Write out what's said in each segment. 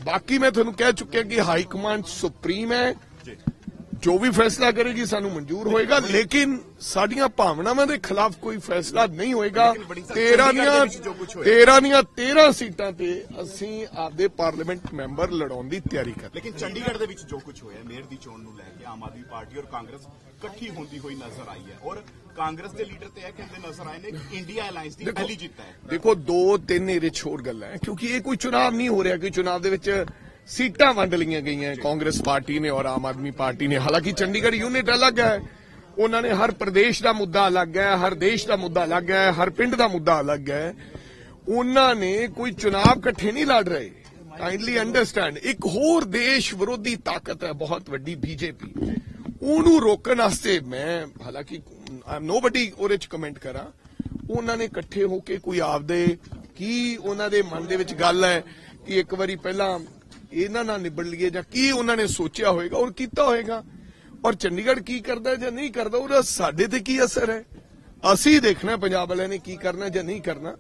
बाकी मैं तुहानू कह चुकिया कि हाई कमांड सुप्रीम है, जो भी फैसला करेगी सानू मंजूर होएगा, लेकिन साडियां भावनावां दे खिलाफ कोई फैसला नहीं होएगा। 13 सीटां ते असीं आपदे पार्लीमेंट मैंबर लड़ाउण दी तैयारी कर। लेकिन चंडीगढ़ दे विच जो कुछ होया मेयर दी चोण नूं लैके आम आदमी पार्टी और कांग्रेस इकट्ठी होंदी हुई नजर आई है और कांग्रेस के लीडर तो यह कहते नजर आए ने कि इंडिया अलायंस की पहली जीत है। देखो 2-3 ਇਹਦੇ ਛੋੜ ਗੱਲਾਂ ਹੈ, क्योंकि ये कोई चुनाव नहीं हो रहा कि चुनाव ਦੇ ਵਿੱਚ सीटां वंड लईਆਂ गईਆਂ कांग्रेस पार्टी ने और आम आदमी पार्टी ने। हालांकि चंडीगढ़ यूनिट अलग है, उन्होंने हर प्रदेश का मुद्दा अलग है, हर देश का मुद्दा अलग है, हर पिंड का मुद्दा अलग है। उन्होंने कोई चुनाव इकट्ठे नहीं लड़ रहे, काइंडली अंडरस्टैंड। एक होर देश विरोधी ताकत है बहुत वड्डी बीजेपी, ਉਹਨੂੰ रोकने वास्ते मैं हालांकि आई एम नोबडी ਉਹਦੇ ਚ कमेंट करा। ਉਹਨਾਂ ਨੇ ਇਕੱਠੇ ਹੋ ਕੇ ਕੋਈ ਆਪਦੇ ਕੀ ਉਹਨਾਂ ਦੇ ਮਨ ਦੇ ਵਿੱਚ ਗੱਲ ਹੈ ਕਿ ਇੱਕ ਵਾਰੀ ਪਹਿਲਾਂ ਇਹਨਾਂ ਨਾਲ ਨਿਬੜ ਲਈਏ ਜਾਂ ਕੀ ਉਹਨਾਂ ਨੇ ਸੋਚਿਆ ਹੋਏਗਾ ਔਰ ਕੀਤਾ ਹੋਏਗਾ। ਔਰ ਚੰਡੀਗੜ੍ਹ ਕੀ ਕਰਦਾ ਜਾਂ ਨਹੀਂ ਕਰਦਾ ਉਹਦਾ ਸਾਡੇ ਤੇ ਕੀ ਅਸਰ ਹੈ, ਅਸੀਂ ਦੇਖਣਾ ਪੰਜਾਬ ਵਾਲਿਆਂ ਨੇ ਕੀ ਕਰਨਾ ਜਾਂ ਨਹੀਂ ਕਰਨਾ।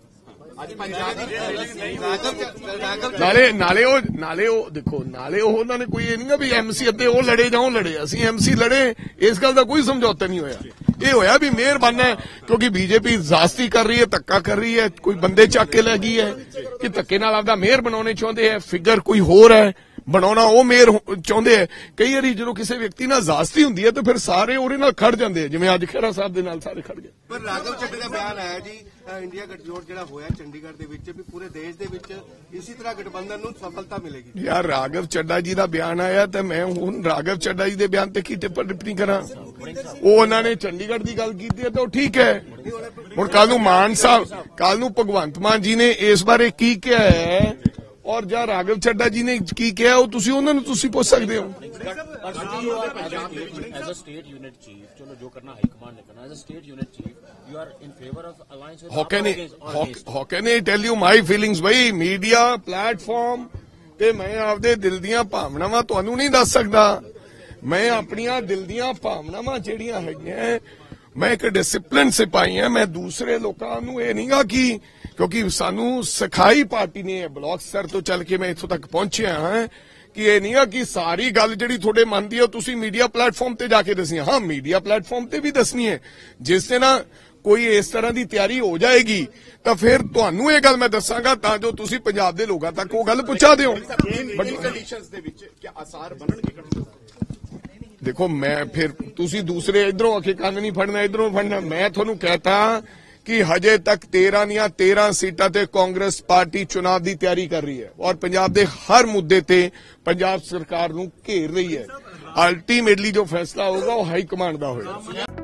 ਨਾਲੇ ਉਹ ਦੇਖੋ ਨਾਲੇ ਉਹ ਉਹਨਾਂ ਨੇ ਕੋਈ ਇਹ ਨਹੀਂ ਵੀ ਐਮਸੀ ਅੱਧੇ ਉਹ ਲੜੇ ਜਾਂ ਉਹ ਲੜੇ, ਅਸੀਂ ਐਮਸੀ ਲੜੇ, ਇਸ ਗੱਲ ਦਾ ਕੋਈ ਸਮਝੌਤਾ ਨਹੀਂ ਹੋਇਆ। ਇਹ ਹੋਇਆ ਵੀ ਮੇਅਰ ਬਣਨਾ ਕਿਉਂਕਿ ਬੀਜੇਪੀ ਜ਼ਾਸਤੀ ਕਰ ਰਹੀ ਹੈ, ਧੱਕਾ ਕਰ ਰਹੀ ਹੈ, ਕੋਈ ਬੰਦੇ ਚੱਕ ਕੇ ਲੈ ਗਈ ਹੈ ਕਿ ਧੱਕੇ ਨਾਲ ਆਪਦਾ ਮੇਅਰ ਬਣਾਉਣੇ ਚਾਹੁੰਦੇ ਹੈ, ਫਿਗਰ ਕੋਈ ਹੋਰ ਹੈ ਬਣਾਉਣਾ ਉਹ ਮੇਅਰ ਚਾਹੁੰਦੇ ਹੈ। ਕਈ ਵਾਰੀ ਜਦੋਂ ਕਿਸੇ ਵਿਅਕਤੀ ਨਾਲ ਜ਼ਾਸਤੀ ਹੁੰਦੀ ਹੈ ਤਾਂ ਫਿਰ ਸਾਰੇ ਉਹਦੇ ਨਾਲ ਖੜ ਜਾਂਦੇ ਆ, ਜਿਵੇਂ ਅੱਜ ਖਹਿਰਾ ਸਾਹਿਬ ਦੇ ਨਾਲ ਸਾਰੇ ਖੜ ਗਏ। ਪਰ ਰਾਘਵ ਚੱਡਾ ਦਾ ਬਿਆਨ ਆਇਆ ਜੀ ਇੰਡੀਆ ਗਠਜੋੜ ਜਿਹੜਾ ਹੋਇਆ ਚੰਡੀਗੜ੍ਹ ਦੇ ਵਿੱਚ ਵੀ ਪੂਰੇ ਦੇਸ਼ ਦੇ ਵਿੱਚ ਇਸੇ ਤਰ੍ਹਾਂ ਗਠਬੰਧਨ ਨੂੰ ਸਫਲਤਾ ਮਿਲੇਗੀ। ਯਾਰ ਰਾਘਵ ਚੱਡਾ ਜੀ ਦਾ ਬਿਆਨ ਆਇਆ ਤੇ ਮੈਂ ਹੁਣ ਰਾਘਵ ਚੱਡਾ ਜੀ ਦੇ ਬਿਆਨ ਤੇ ਕੀ ਟਿੱਪਣੀ ਕਰਾਂ। ਉਹ ਉਹਨਾਂ ਨੇ ਚੰਡੀਗੜ੍ਹ ਦੀ ਗੱਲ ਕੀਤੀ ਹੈ ਤਾਂ ਉਹ ਠੀਕ ਹੈ। ਹੁਣ ਕੱਲ ਨੂੰ ਮਾਨ ਸਾਹਿਬ, ਕੱਲ ਨੂੰ ਭਗਵੰਤ ਮਾਨ ਜੀ ਨੇ ਇਸ ਬਾਰੇ ਕੀ ਕਿਹਾ ਹੈ ਔਰ ਜਾਂ ਰਾਘਵ ਚੱਡਾ ਜੀ ਨੇ ਕੀ ਕਿਹਾ ਉਹ ਤੁਸੀਂ ਉਹਨਾਂ ਨੂੰ ਤੁਸੀਂ ਪੁੱਛ ਸਕਦੇ ਹੋ। As a state unit chief, चलो जो करना हाई कमांड ने करना। As a state unit chief, you are in favor of alliance with how can I tell you my feelings? भाई मीडिया प्लेटफॉर्म ਤੇ ਮੈਂ ਆਪਦੇ ਦਿਲ ਦੀਆਂ ਭਾਵਨਾਵਾਂ ਤੁਹਾਨੂੰ ਨਹੀਂ ਦੱਸ ਸਕਦਾ। ਮੈਂ ਆਪਣੀਆਂ ਦਿਲ ਦੀਆਂ ਭਾਵਨਾਵਾਂ ਜਿਹੜੀਆਂ ਹੈਗੀਆਂ ਮੈਂ ਇੱਕ ਡਿਸਪਲਿਨ ਸਿਪਾਹੀ ਹਾਂ। ਮੈਂ ਦੂਸਰੇ ਲੋਕਾਂ ਨੂੰ ਇਹ ਨਹੀਂਗਾ ਕਿ ਕਿਉਂਕਿ ਸਾਨੂੰ ਸਿਖਾਈ ਪਾਰਟੀ ਨੇ ਬਲਾਕ ਸਰ ਤੋਂ ਚੱਲ ਕੇ ਮੈਂ ਇੱਥੋਂ ਤੱਕ ਪਹੁੰਚਿਆ ਹਾਂ ਕਿ ਇਹ ਨਹੀਂ ਆ ਕਿ ਸਾਰੀ ਗੱਲ ਜਿਹੜੀ ਤੁਹਾਡੇ ਮਨ ਦੀ ਹੈ ਤੁਸੀਂ ਮੀਡੀਆ ਪਲੇਟਫਾਰਮ ਤੇ ਜਾ ਕੇ ਦੱਸਣੀ। ਹਾਂ ਮੀਡੀਆ ਪਲੇਟਫਾਰਮ ਤੇ ਵੀ ਦੱਸਣੀ ਹੈ। ਜਿਸ ਤੇ ਨਾ ਕੋਈ ਇਸ ਤਰ੍ਹਾਂ ਦੀ ਤਿਆਰੀ ਹੋ ਜਾਏਗੀ ਤਾਂ ਫਿਰ ਤੁਹਾਨੂੰ ਇਹ ਗੱਲ ਮੈਂ ਦੱਸਾਂਗਾ ਤਾਂ ਜੋ ਤੁਸੀਂ ਪੰਜਾਬ ਦੇ ਲੋਕਾਂ ਤੱਕ ਉਹ ਗੱਲ ਪਹੁੰਚਾ ਦਿਓ। ਦੇਖੋ ਮੈਂ ਫਿਰ ਤੁਸੀਂ ਦੂਸਰੇ ਇਧਰੋਂ ਆਖੇ ਕੰਨ ਨਹੀਂ ਫੜਨਾ ਇਧਰੋਂ ਫੜਨਾ। ਮੈਂ ਤੁਹਾਨੂੰ कहता कि हजे तक 13 ਦੀਆਂ 13 सीटां ते कांग्रेस पार्टी चुनाव की तैयारी कर रही है और पंजाब के हर मुद्दे ते पंजाब सरकार नूं घेर रही है। अल्टीमेटली जो फैसला होगा वो हाई कमांड का होगा।